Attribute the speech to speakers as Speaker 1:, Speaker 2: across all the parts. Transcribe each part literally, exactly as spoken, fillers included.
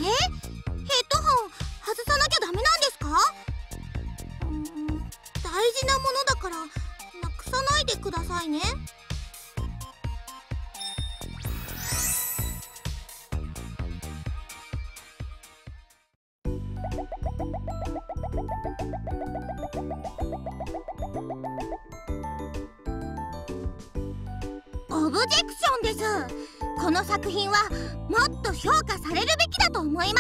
Speaker 1: ヘッドホン外さなきゃダメなんですか？うーん、大事なものだからなくさないでくださいね。オブジェクションです。この作品はもっと評価されるべきだと思います。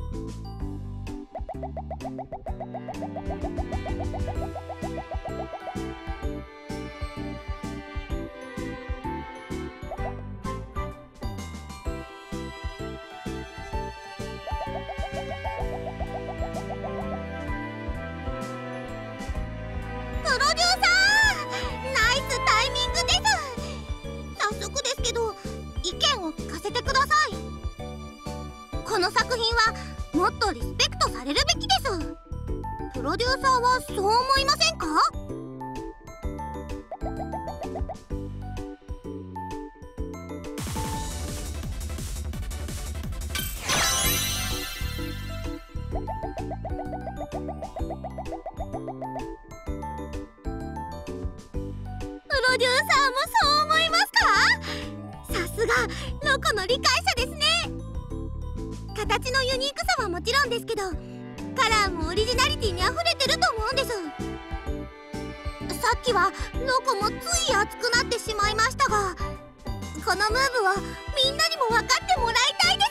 Speaker 1: プロデューサー、ナイスタイミングです。早速ですけど意見を聞かせてください。この作品はもっとリスペクトされるべきです。プロデューサーはそう思いませんか？プロデューサーもそう思いますか？さすがロコの理解者ですね。形のユニークさはもちろんですけど、カラーもオリジナリティにあふれてると思うんです。さっきはロコもつい熱くなってしまいましたが、このムーブはみんなにも分かってもらいたいです。